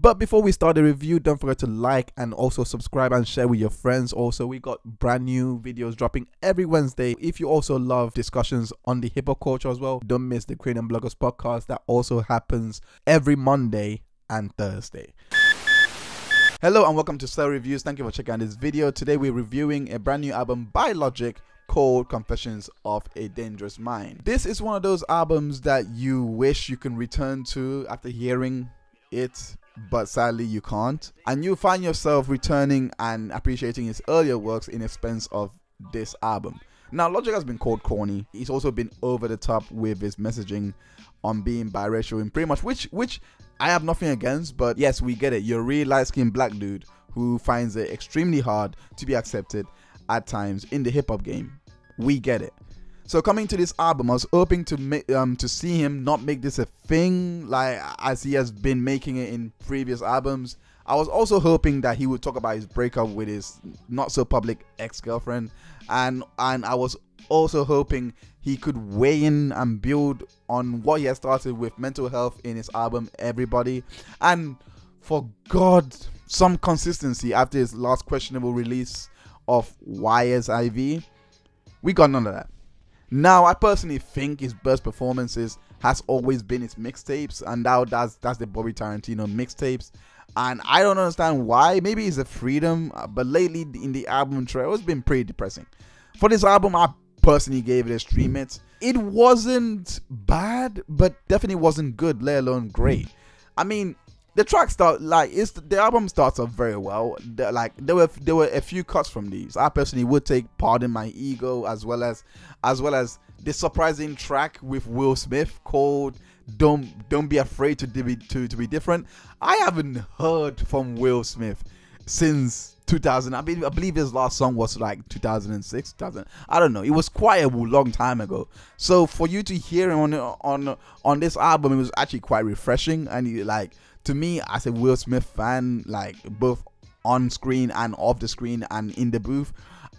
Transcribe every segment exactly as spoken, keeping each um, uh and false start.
But before we start the review, don't forget to like and also subscribe and share with your friends. Also, we got brand new videos dropping every Wednesday. If you also love discussions on the hip hop culture as well, don't miss the Cranium Bloggers podcast that also happens every Monday and Thursday. Hello and welcome to Cell Reviews. Thank you for checking out this video. Today we're reviewing a brand new album by Logic called Confessions of a Dangerous Mind. This is one of those albums that you wish you can return to after hearing it, but sadly you can't, and you find yourself returning and appreciating his earlier works in expense of this album. Now, Logic has been called corny. He's also been over the top with his messaging on being biracial and pretty much, which which I have nothing against, but yes, we get it. You're a really light-skinned black dude who finds it extremely hard to be accepted at times in the hip-hop game. We get it. So coming to this album, I was hoping to make um to see him not make this a thing like as he has been making it in previous albums. I was also hoping that he would talk about his breakup with his not so public ex-girlfriend, and and I was also hoping he could weigh in and build on what he has started with mental health in his album Everybody, and for God, some consistency after his last questionable release of Y S I V. We got none of that. Now, I personally think his best performances has always been his mixtapes, and now that's that's the Bobby Tarantino mixtapes. And I don't understand why. Maybe it's a freedom, but lately in the album trail, it's been pretty depressing. For this album, I personally gave it a stream it. It wasn't bad, but definitely wasn't good, let alone great. I mean, the track start like it's the album starts off very well. The, like there were there were a few cuts from these. I personally would take Pardon My Ego as well as as well as the surprising track with Will Smith called Don't Don't Be Afraid to be to, to be Different. I haven't heard from Will Smith since two thousand. I mean, I believe his last song was like two thousand six, two thousand. I don't know. It was quite a long time ago. So for you to hear him on on on this album, it was actually quite refreshing. And he, like to me, as a Will Smith fan, like both on screen and off the screen and in the booth,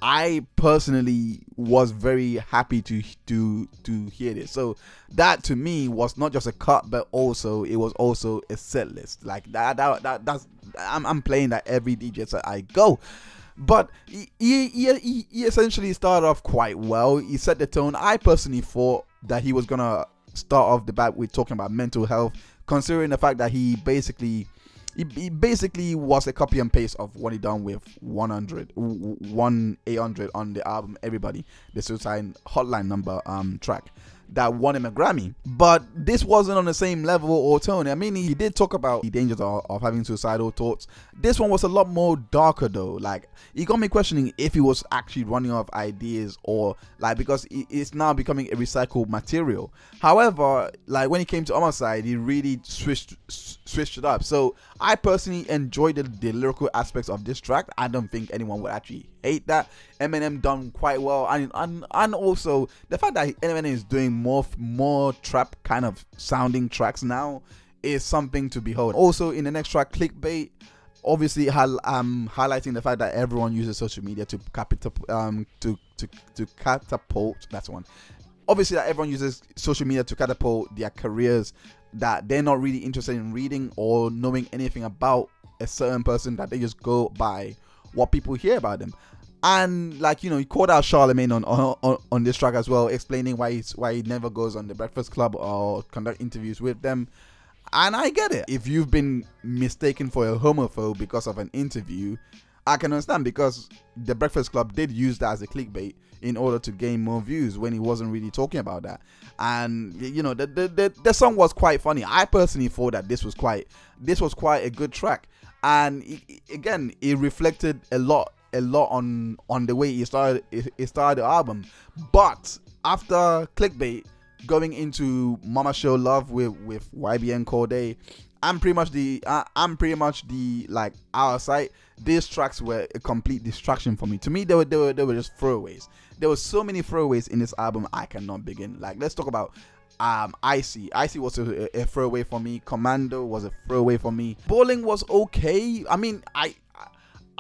I personally was very happy to to to hear this. So that to me was not just a cut, but also it was also a set list. Like that that, that that's I'm I'm playing that every D J set I go. But he, he, he, he essentially started off quite well. He set the tone. I personally thought that he was gonna start off the bat with talking about mental health, considering the fact that he basically He, he basically was a copy and paste of what he done with one hundred, one eight hundred on the album Everybody, the Suicide Hotline number um track that won him a Grammy. But this wasn't on the same level or tone. I mean, he did talk about the dangers of, of having suicidal thoughts. This one was a lot more darker though. Like, he got me questioning if he was actually running out of ideas or like, because it's now becoming a recycled material. However, like when he came to Homicide, he really switched switched it up. So I personally enjoyed the, the lyrical aspects of this track. I don't think anyone would actually hate that. Eminem done quite well, and and, and also the fact that Eminem is doing more more trap kind of sounding tracks now is something to behold. Also in the next track, Clickbait, obviously um highlighting the fact that everyone uses social media to capital um to to to catapult. That's one. Obviously that everyone uses social media to catapult their careers, that they're not really interested in reading or knowing anything about a certain person, that they just go by what people hear about them. And like, you know, he called out Charlemagne on on, on this track as well, explaining why he's why he never goes on the Breakfast Club or conduct interviews with them. And I get it. If you've been mistaken for a homophobe because of an interview, I can understand, because the Breakfast Club did use that as a clickbait in order to gain more views when he wasn't really talking about that. And you know, the the, the, the song was quite funny. I personally thought that this was quite this was quite a good track, and it, again, it reflected a lot a lot on on the way he started he started the album. But after Clickbait, going into Mama Show Love with with Y B N Cordae, I'm pretty much the uh, I'm pretty much the like our site. These tracks were a complete distraction for me. To me, they were they were they were just throwaways. There were so many throwaways in this album, I cannot begin. Like, let's talk about um Icy. Icy was a, a throwaway for me. Commando was a throwaway for me. Bowling was okay. I mean, I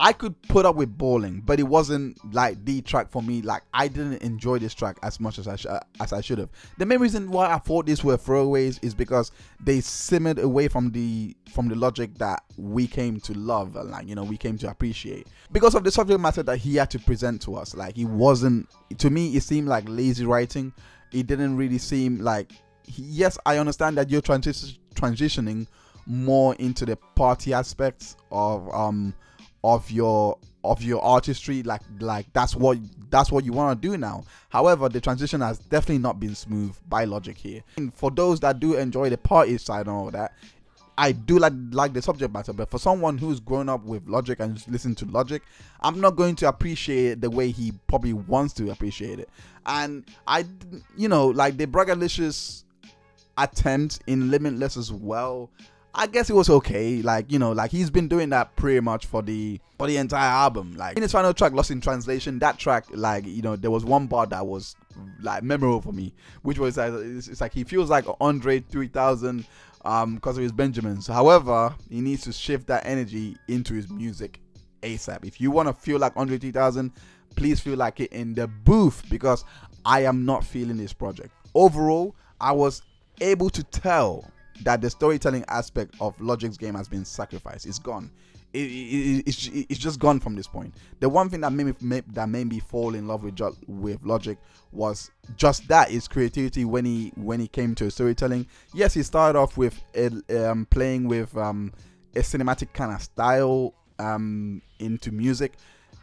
I could put up with Balling, but it wasn't like the track for me. Like, I didn't enjoy this track as much as I sh as I should have. The main reason why I thought these were throwaways is because they simmered away from the from the Logic that we came to love and, like, you know, we came to appreciate, because of the subject matter that he had to present to us. Like, he wasn't, to me, it seemed like lazy writing. It didn't really seem like, yes, I understand that you're transi transitioning more into the party aspects of um of your of your artistry, like like that's what that's what you want to do now. However, the transition has definitely not been smooth by Logic here. And for those that do enjoy the party side and all that, I do like like the subject matter, but for someone who's grown up with Logic and just listen to Logic, I'm not going to appreciate it the way he probably wants to appreciate it. And I, you know, like the Bragalicious attempt in Limitless as well, I guess it was okay. Like, you know, like he's been doing that pretty much for the for the entire album. Like in his final track, Lost in Translation, that track, like, you know, there was one bar that was like memorable for me, which was like, it's, it's like he feels like Andre three thousand um because of his Benjamins. However, he needs to shift that energy into his music ASAP. If you want to feel like Andre three thousand, please feel like it in the booth, because I am not feeling this project. Overall, I was able to tell that the storytelling aspect of Logic's game has been sacrificed. It's gone. It, it, it's, it's just gone from this point. The one thing that made me made, that made me fall in love with with Logic was just that, his creativity when he when he came to storytelling. Yes, he started off with a, um, playing with um, a cinematic kind of style um, into music.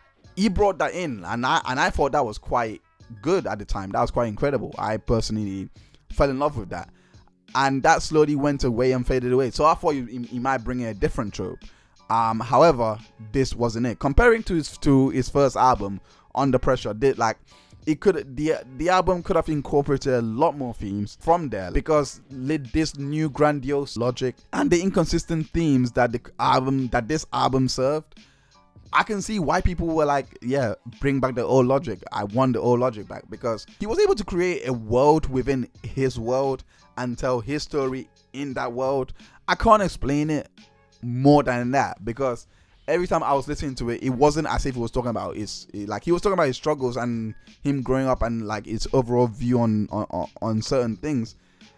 He brought that in, and I and I thought that was quite good at the time. That was quite incredible. I personally fell in love with that. And that slowly went away and faded away. So I thought he, he might bring in a different trope. Um, however, this wasn't it. Comparing to his to his first album, Under Pressure, did like it could the the album could have incorporated a lot more themes from there, because this new grandiose Logic and the inconsistent themes that the album that this album served, I can see why people were like, yeah, bring back the old Logic. I want the old Logic back, because he was able to create a world within his world and tell his story in that world. I can't explain it more than that, because every time I was listening to it, it wasn't as if he was talking about his, like he was talking about his struggles and him growing up and like his overall view on on, on certain things,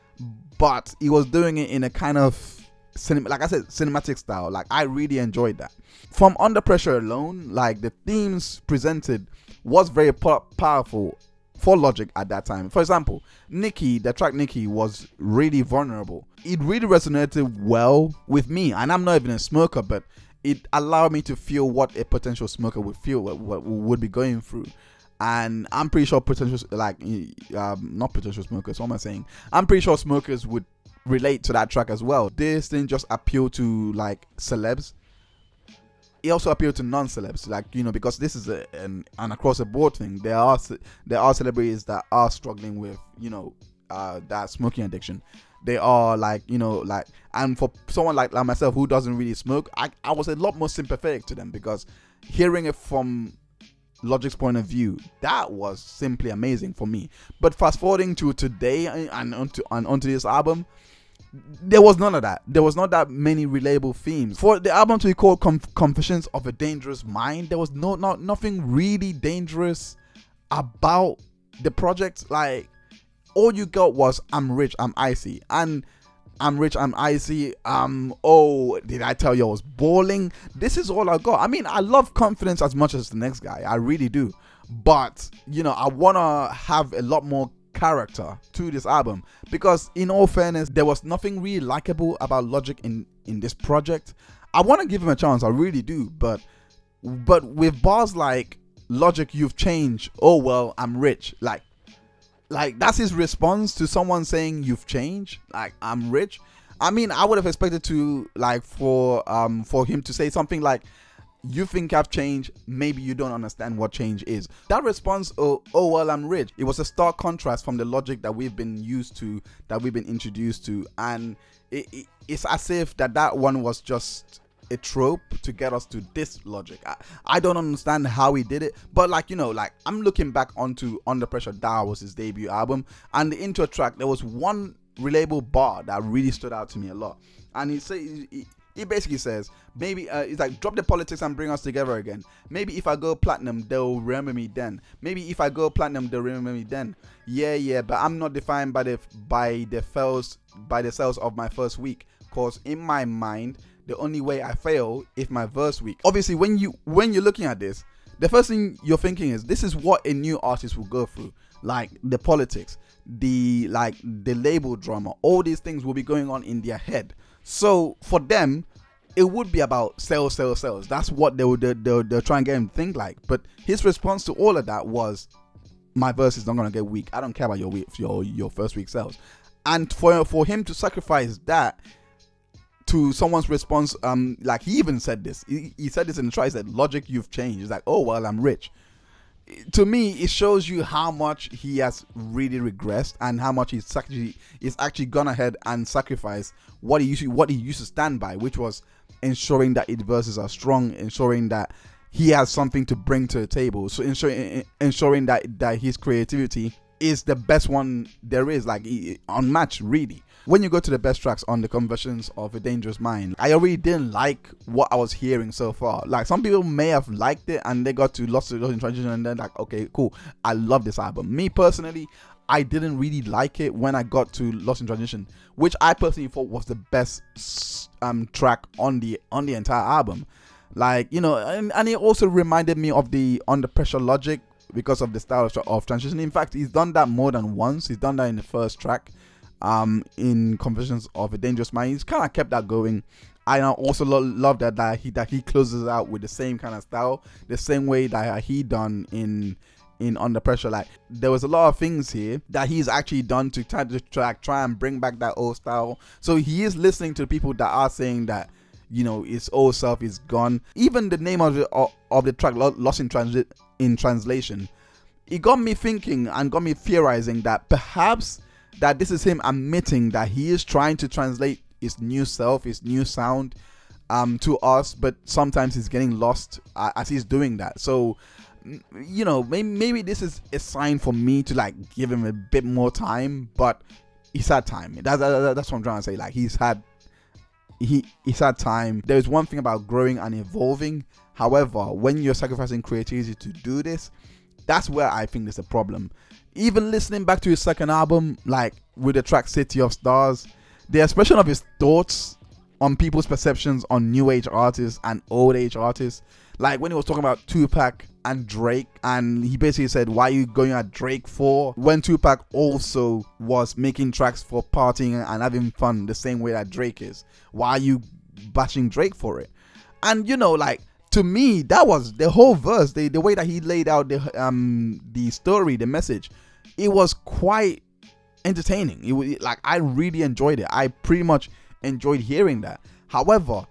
but he was doing it in a kind of cinema, like I said, cinematic style. Like I really enjoyed that. From Under Pressure alone, like the themes presented was very po powerful for Logic at that time. For example, Nikki, the track Nikki was really vulnerable. It really resonated well with me, and I'm not even a smoker, but it allowed me to feel what a potential smoker would feel, what, what would be going through. And I'm pretty sure potential, like, um, not potential smokers, what am I saying? I'm pretty sure smokers would relate to that track as well. This didn't just appeal to like celebs, it also appealed to non-celebs, like, you know, because this is a, an, an across the board thing. There are there are celebrities that are struggling with, you know, uh, that smoking addiction. They are like, you know, like, and for someone like, like myself who doesn't really smoke, I, I was a lot more sympathetic to them, because hearing it from Logic's point of view, that was simply amazing for me. But fast forwarding to today and onto and onto this album, there was none of that. There was not that many relatable themes. For the album to be called Conf Confessions of a Dangerous Mind, there was no not nothing really dangerous about the project. Like, all you got was I'm rich, I'm icy, and I'm rich, I'm icy. Um, oh, did I tell you I was balling? This is all I got. I mean, I love Confidence as much as the next guy. I really do. But, you know, I want to have a lot more character to this album, because in all fairness, there was nothing really likable about Logic in, in this project. I want to give him a chance. I really do. But, but with bars like, Logic, you've changed. Oh, well, I'm rich. Like, Like, that's his response to someone saying you've changed. Like, I'm rich. I mean, I would have expected to, like, for um for him to say something like, you think I've changed, maybe you don't understand what change is. That response, oh, oh well, I'm rich, it was a stark contrast from the Logic that we've been used to, that we've been introduced to. And it, it, it's as if that that one was just a trope to get us to this Logic. I, I don't understand how he did it, but like, you know, like, I'm looking back onto Under Pressure. That was his debut album, and the intro track, there was one relatable bar that really stood out to me a lot, and he said he, He basically says, maybe uh, it's like, drop the politics and bring us together again. Maybe if I go platinum, they'll remember me then. Maybe if I go platinum, they'll remember me then. Yeah, yeah, but I'm not defined by the by the fails by the sales of my first week. Cause in my mind, the only way I fail is my verse week. Obviously, when you when you're looking at this, the first thing you're thinking is, this is what a new artist will go through. Like the politics, the like the label drama, all these things will be going on in their head. So for them, it would be about sales, sales, sales. That's what they would they'll, they'll try and get him to think like. But his response to all of that was, my verse is not gonna get weak. I don't care about your week, your your first week sales. And for for him to sacrifice that to someone's response, um, like he even said this. He, he said this in the try. He said, "Logic, you've changed." He's like, "Oh well, I'm rich." To me, it shows you how much he has really regressed and how much he's actually is actually gone ahead and sacrificed what he used to, what he used to stand by, which was ensuring that his verses are strong, ensuring that he has something to bring to the table, so ensuring ensuring that that his creativity is the best one there is, like unmatched, really. When you go to the best tracks on the Confessions of a Dangerous Mind, I already didn't like what I was hearing so far. Like, some people may have liked it and they got to Lost in Transition and they're like, okay, cool, I love this album. Me personally, I didn't really like it when I got to Lost in Transition, which I personally thought was the best um track on the on the entire album. Like, you know, and, and it also reminded me of the Under Pressure Logic because of the style of, of transition. In fact, he's done that more than once. He's done that in the first track. Um, in Confessions of a Dangerous Mind, he's kind of kept that going. I also lo love that that he that he closes out with the same kind of style, the same way that he done in in Under Pressure. Like, there was a lot of things here that he's actually done to try to track, try and bring back that old style. So he is listening to people that are saying that, you know, his old self is gone. Even the name of the of, of the track, Lost in Transit in Translation, it got me thinking and got me theorizing that perhaps that this is him admitting that he is trying to translate his new self, his new sound um to us, but sometimes he's getting lost uh, as he's doing that. So, you know, maybe, maybe this is a sign for me to like give him a bit more time, but he's had time. That's, that, that's what I'm trying to say. Like, he's had he he's had time. There's one thing about growing and evolving. However, when you're sacrificing creativity to do this, that's where I think there's a problem. Even listening back to his second album, like with the track City of Stars, the expression of his thoughts on people's perceptions on new age artists and old age artists, like when he was talking about Tupac and Drake, and he basically said, why are you going at Drake for, when Tupac also was making tracks for partying and having fun the same way that Drake is? Why are you bashing Drake for it? And, you know, like, to me, that was the whole verse, the, the way that he laid out the um the story, the message. It was quite entertaining. It was like, I really enjoyed it. I pretty much enjoyed hearing that. However,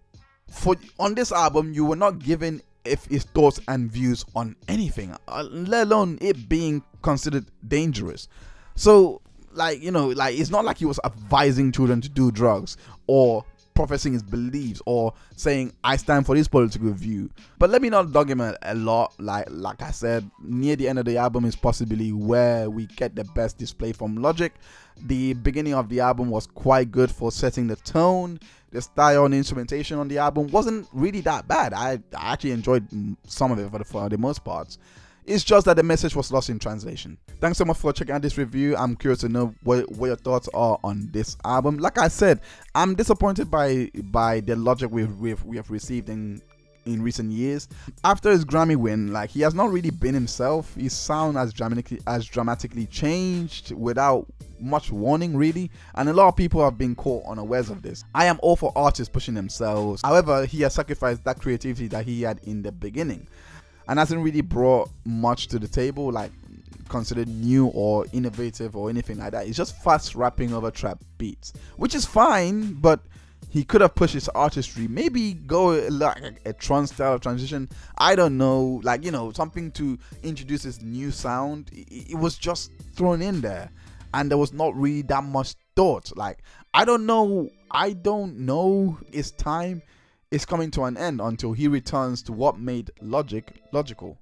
for on this album, you were not given if his thoughts and views on anything, uh, let alone it being considered dangerous. So, like, you know, like, it's not like he was advising children to do drugs or professing his beliefs or saying I stand for this political view. But let me not dog him a, a lot. Like like I said, near the end of the album is possibly where we get the best display from Logic. The beginning of the album was quite good for setting the tone. The style and instrumentation on the album wasn't really that bad. I, I actually enjoyed some of it for the, for the most parts. It's just that the message was lost in translation. Thanks so much for checking out this review. I'm curious to know what, what your thoughts are on this album. Like I said, I'm disappointed by by the Logic we've, we've, we have received in in recent years. After his Grammy win, like, he has not really been himself. His sound has dramatically has dramatically changed without much warning, really, and a lot of people have been caught unawares of this. I am all for artists pushing themselves. However, he has sacrificed that creativity that he had in the beginning and hasn't really brought much to the table, like considered new or innovative or anything like that. It's just fast rapping over trap beats, which is fine, but he could have pushed his artistry, maybe go like a, a trance style transition. I don't know, like, you know, something to introduce his new sound. It, it was just thrown in there, and there was not really that much thought. Like, I don't know, I don't know. His time is coming to an end until he returns to what made Logic logical.